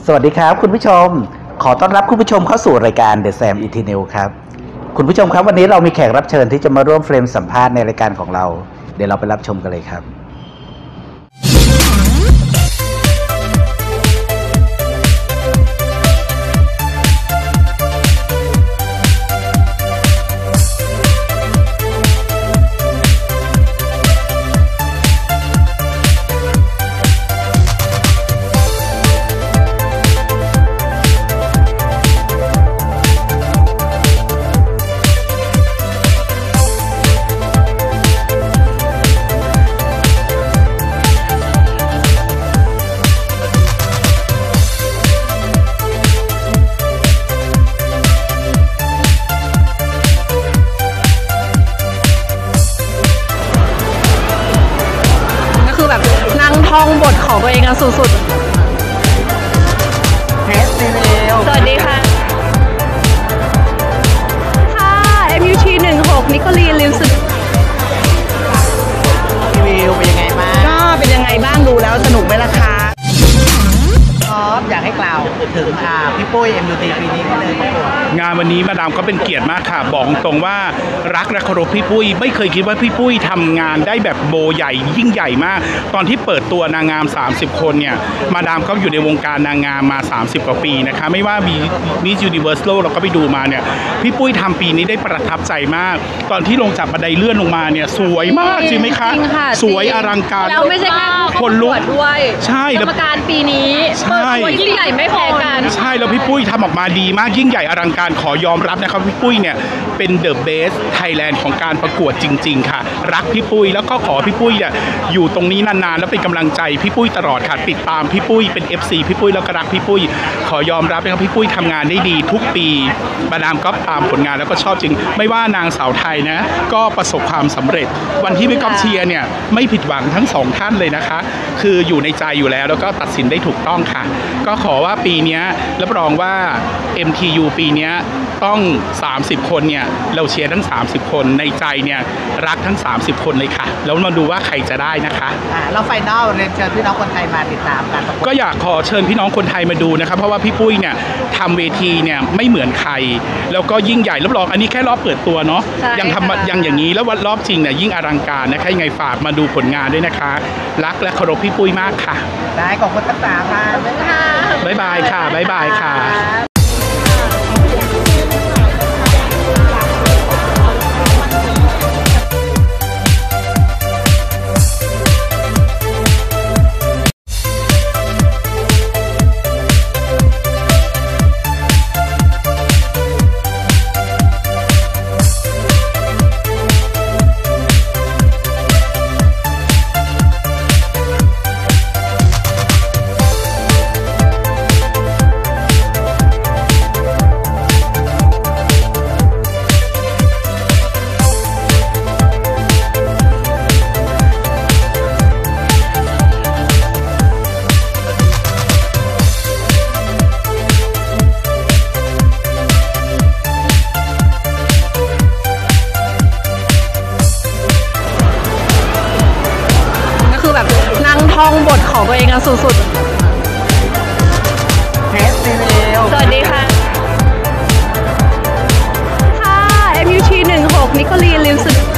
สวัสดีครับคุณผู้ชมขอต้อนรับคุณผู้ชมเข้าสู่รายการ The Sam Eternal ครับคุณผู้ชมครับวันนี้เรามีแขกรับเชิญที่จะมาร่วมเฟรมสัมภาษณ์ในรายการของเราเดี๋ยวเราไปรับชมกันเลยครับท่องบทของตัวเองกันสุดๆเทสเร็วสวัสดีค่ะMUT 16นิโคลีนลิวสึรีวิวเป็นยังไงบ้างก็เป็นยังไงบ้างดูแล้วสนุกไหมล่ะคะอยากให้กล่าวถึงพี่ปุ้ย MUT ปีนี้นิดนึงงานวันนี้มาดามก็เป็นเกียรติมากค่ะบอกตรงว่ารักและเคารพพี่ปุ้ยไม่เคยคิดว่าพี่ปุ้ยทำงานได้แบบโบใหญ่ยิ่งใหญ่มากตอนที่เปิดตัวนางงาม30คนเนี่ยมาดามก็อยู่ในวงการนางงามมา30กว่าปีนะคะไม่ว่ามีMiss Universalเราก็ไปดูมาเนี่ยพี่ปุ้ยทำปีนี้ได้ประทับใจมากตอนที่ลงจากบันไดเลื่อนลงมาเนี่ยสวยมากจริงไหมคะสวยอลังการแล้วไม่ใช่แค่คนลุกด้วยใช่กรรมการปีนี้ใช่ยิ่งใหญ่ไม่แพ้กันใช่แล้วพี่ปุ้ยทำออกมาดีมากยิ่งใหญ่อลังการขอยอมรับนะครับพี่ปุ้ยเนี่ยเป็นเดอะเบสไทยแลนด์ของการประกวดจริงๆค่ะรักพี่ปุ้ยแล้วก็ขอพี่ปุ้ยเนี่ยอยู่ตรงนี้นานๆแล้วเป็นกำลังใจพี่ปุ้ยตลอดค่ะติดตามพี่ปุ้ยเป็น FC พี่ปุ้ยแล้วก็รักพี่ปุ้ยขอยอมรับนะครับพี่ปุ้ยทำงานได้ดีทุกปีมาดามก็ตามผลงานแล้วก็ชอบจริงไม่ว่านางสาวไทยนะก็ประสบความสำเร็จวันที่พี่ก๊อฟเชียร์เนี่ยไม่ผิดหวังทั้งสองท่านเลยนะคะคืออยู่ในใจอยู่แล้วก็ตัดสินได้ถูกต้องค่ะก็ขอว่าปีนี้รับรองว่า MTU ปีนี้ต้อง30คนเนี่ยเราเชียร์ทั้ง30คนในใจเนี่ยรักทั้ง30คนเลยค่ะแล้วมาดูว่าใครจะได้นะคะแล้วไฟนอลเรียนเชิญพี่น้องคนไทยมาติดตามกันก็อยากขอเชิญพี่น้องคนไทยมาดูนะครับเพราะว่าพี่ปุ้ยเนี่ยทำเวทีเนี่ยไม่เหมือนใครแล้วก็ยิ่งใหญ่รับรองอันนี้แค่รอบเปิดตัวเนาะยังทำอย่างนี้แล้ววันรอบจริงเนี่ยยิ่งอลังการนะคะยังไงฝากมาดูผลงานด้วยนะคะรักและเคารพพี่ปุ้ยมากค่ะได้ขอบคุณทั้ง3ค่ะบ๊ายบายค่ะบ๊ายบายค่ะท่องบทของตัวเองกันสุดๆเทสเร็วสวัสดีค่ะMUT 16นิโคลีนลิวสึ